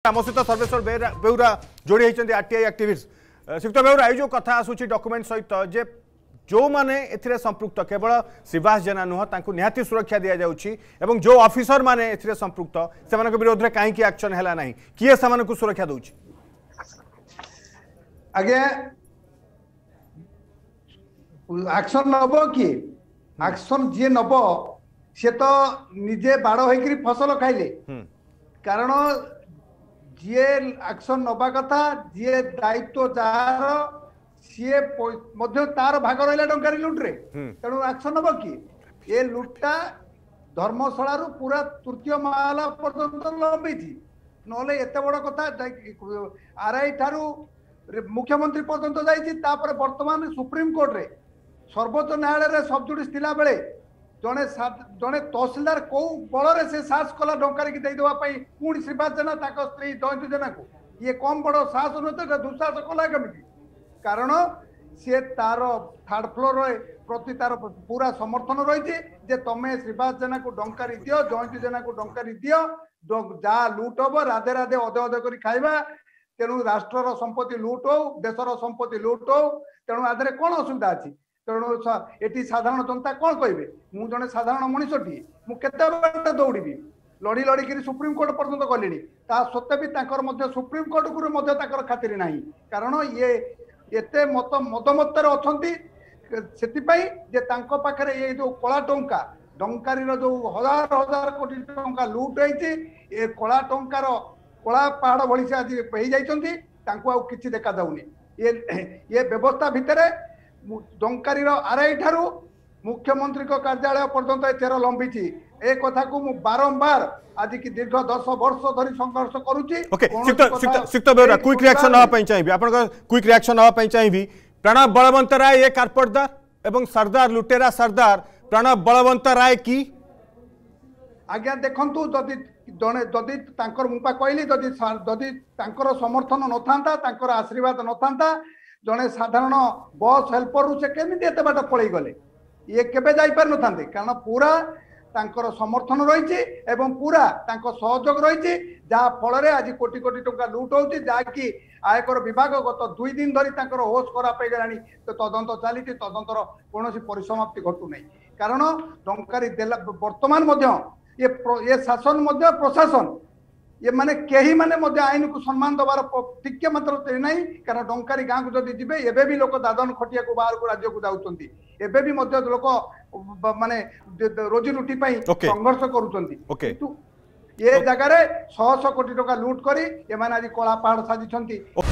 आम सहित सर्वेश्वर बेउरा जोड़ी होती आरटीआई एक्टिविस्ट श्रीयुक्त बेउरा ये जो कथा आसूची डॉक्यूमेंट सहित जे जो माने एथिरे संपृक्त केवल श्रीवास जेना नुह तांको निहाती सुरक्षा दिया जाउची एवं जो ऑफिसर माने एथिरे संपृक्त सेमानक विरोध रे काहे की एक्शन हैला नाही किए सेमानक सुरक्षा दउची आगे एक्शन नबो कि एक्शन जे नबो से तो निजे बाड़ होइकरी फसल खाइले कारण जे एक्शन नबा कथा जे दायित्व जार सीए मध्य तार भाग रहा टंकारी लुट्रे तेणु एक्शन नब कि ये लुटा धर्मशाला पूरा तृतीय माला पर्यंत लंबी ना एत बड़ कथा आरआई ठारू मुख्यमंत्री पर्यंत जापर बर्तमान सुप्रीम कोर्ट रे सर्वोच्च न्यायालय सब जुडिस थिला बेले जड़े जड़े तहसिलदार कौ बल से साहस कला डंकारी की देदेवाई पुणी श्रीवास जेना स्त्री जयंती जेना को ये कम बड़ साहस नुह तो दुस्साहस कला केमी कारण सी तार थर्ड फ्लोर प्रति तार पूरा समर्थन रही जे तमें श्रीवास जेना को डंकारी दियो जयंती जेना को डंकारी दियो जहाँ लुट हम राधे राधे अधे अधे कर खाइबा तेणु राष्ट्र संपत्ति लुट हो देशर संपत्ति लुट हो तेणु आधे कौन असुविधा अच्छी तेणु ये साधारण जनता कौन कहे मुझे जड़े साधारण मनीषटी मुझे दौड़ी लड़ी लड़िकी सुप्रीम कोर्ट पर्यंत गली सत्वे भी सुप्रीम कोर्ट को खातिर ना कारण ये एते मत मदमत्तर अच्छी से ये जो कला टंका डंकारी जो हजार हजार कोटी टंका लुट होती कला टंकार कला पहाड़ भली से आज हो कि देखा जाऊनी ये व्यवस्था भितर डंकारी आरआई ठारू मुख्यमंत्री कार्यालय पर्यंत चेर लंबी ए कथा को मु बारंबार आज की दीर्घ 10 वर्ष धरी संघर्ष करूची क्विक रिएक्शन हवा चाहिए आपन क्विक रिएक्शन हवा चाहिए प्रणब बलवंत राय ये कारपटदार एवं सरदार लुटेरा सरदार प्रणब बलवंत राय की आज्ञा देखंतु जदि जने जदि तांकर मुपा कहली जदि जदि तांकर समर्थन न थांता तांकर आशीर्वाद न थांता जने साधारण बस हेल्पर रु से केमिति एते बाट पळै गले ये केबे जाई पार न थांते कारण पूरा तांकर समर्थन रही एवं पूरा तांकर सहयोग रही जहाँ फल आज कोटी कोटी टंका लुट होती जहाँकि आयकर विभाग गत 2 दिन धरी तांकर होश खराब हो गलानी तो तदंत चली तदंतर कौन परिसमाप्ति घटू नहीं कारण टंकारी देला वर्तमान ये शासन प्रशासन ये माने कहीं माने आईन को सम्मान दबार टिके मात्र नहीं कारण डंकारी गाँव को जब जी एबे भी लोक दादन खटिया को बाहर को राज्य को जाऊँगी एबे भी लोक माने रोजी रुटी संघर्ष करुँच ये जगार 100 कोटी टका लुट करी एमाने आज कला पहाड़ साजिଛନ୍ତି।